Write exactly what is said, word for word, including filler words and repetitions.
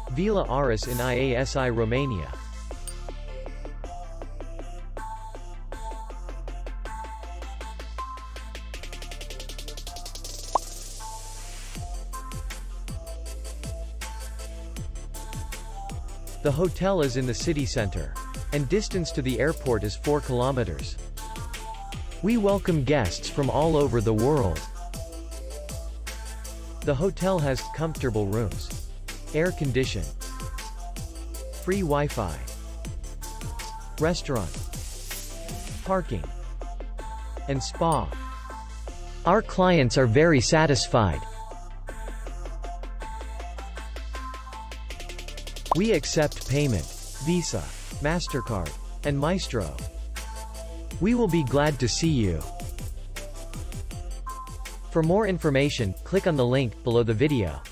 Vila Aris in Iasi, Romania. The hotel is in the city center, and distance to the airport is four kilometers. We welcome guests from all over the world. The hotel has comfortable rooms, air condition, free Wi-Fi, restaurant, parking, and spa. Our clients are very satisfied. We accept payment, Visa, MasterCard, and Maestro. We will be glad to see you. For more information, click on the link below the video.